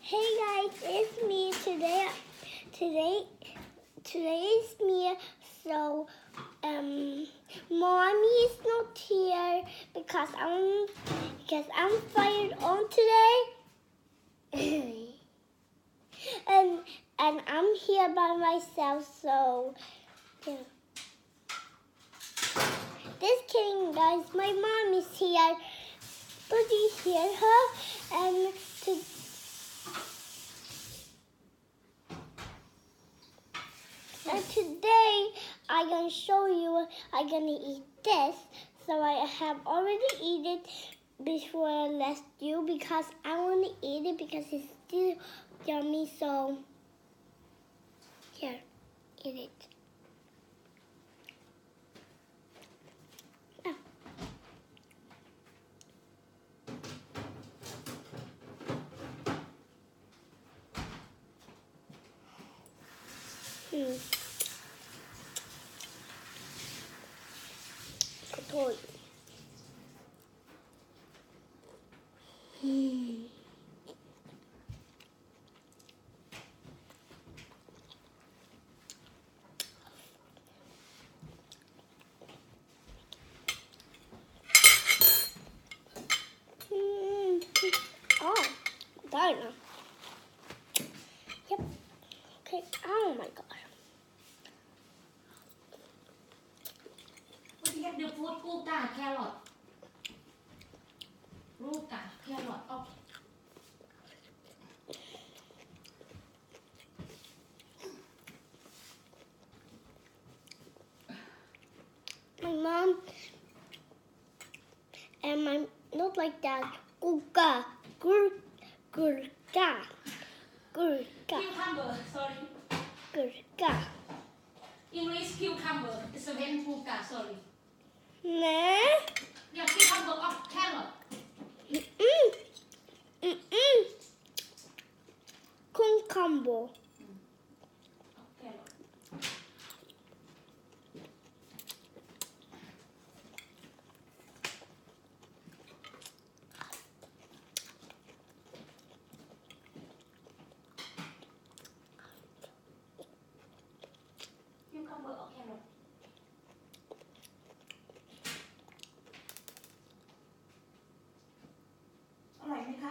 Hey guys, it's me today. Today is me. So, mommy is not here because I'm fired on today, and I'm here by myself. So, yeah. Just kidding, guys. My mom is here. Did you hear her? And today I'm gonna show you. I'm gonna eat this. So I have already eaten it before I left you because I want to eat it because it's still yummy. So here, eat it. Toy. Oh, darn. Yep. Okay. Oh my god. What do you have the food Ruka carrot? Ruka carrot. Oh. My mom and my not like that. Gurka, gurka. Cucumber, sorry. Gurka. English cucumber. It's a vein Ruka, sorry. Nah. Yeah, cucumber of carrot. Cucumber. Carrot. Cucumber or carrot? All right, Mika.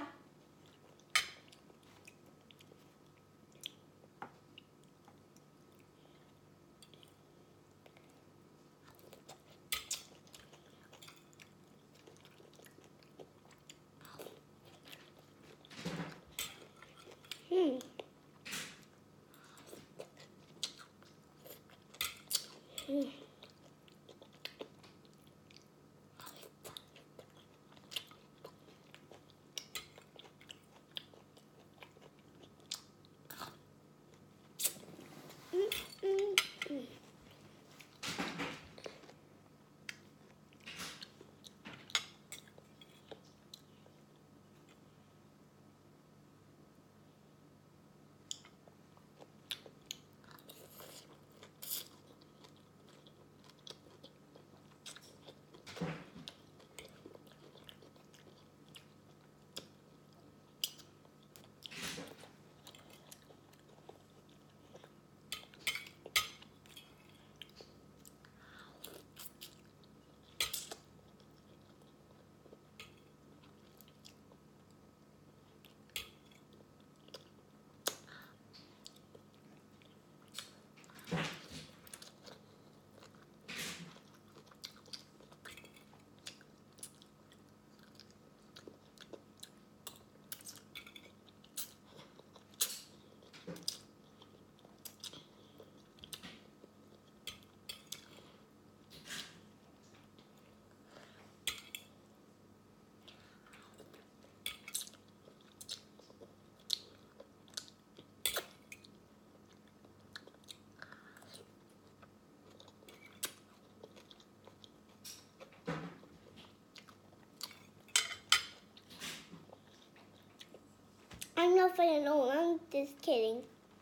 I'm not funny, no, I'm just kidding.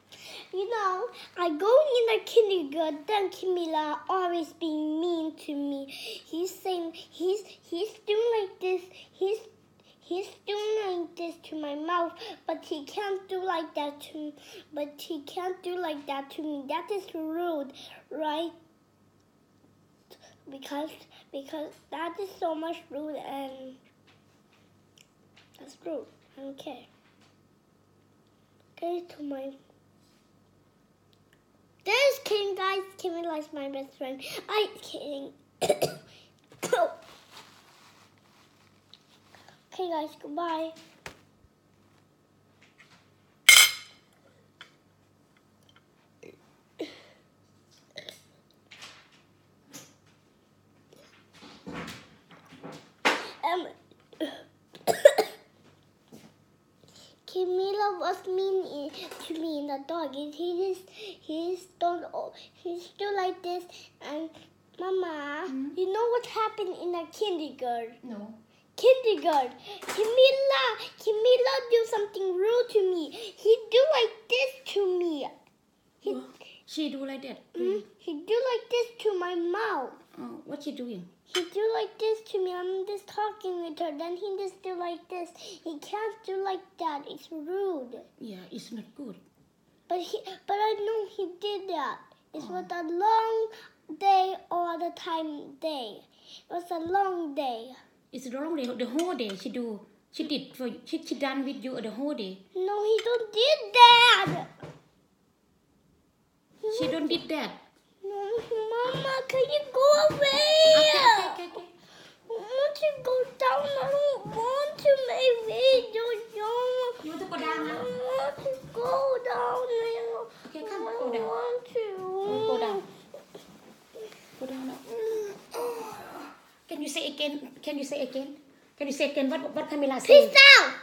You know, I go in the kindergarten, Camila always being mean to me. He's saying he's doing like this. He's doing like this to my mouth, but he can't do like that to me. But he can't do like that to me. That is rude, right? Because that is so much rude, and that's rude. I don't care. Okay, to my. There's King, guys. Kimmy likes my best friend. I'm kidding. Okay, guys. Goodbye. Camila was mean to me in the dog. He's still like this. And Mama, you know what happened in the kindergarten? No. Kindergarten. Camila do something rude to me. He do like this to me. She do like that? He do like this to my mouth. Oh, what she doing? He do like this to me. I'm just talking with her. Then he just do like this. He can't do like that. It's rude. Yeah, it's not good. But I know he did that. It was a long day all the time day. It was a long day. It's the wrong day. The whole day she do. She did for you. She done with you the whole day. No, he don't did that. She don't did that. No, Mama, can you go away? Okay. I want to go down. I don't want to, maybe. You want to go down now? I want to go down now. Okay, come, I go down. want to. Go down. Go down now. Can you say again? Can you say again? Can you say again what Camila said? Peace out.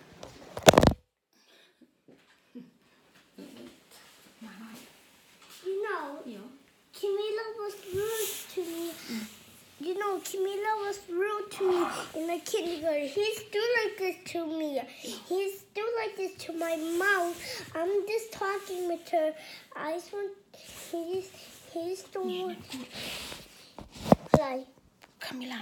You know, Camila was rude to me. You know, Camila was rude to me in the kindergarten. He's still like this to me. He's still like this to my mouth. I'm just talking with her. I just want. He's still like. Camila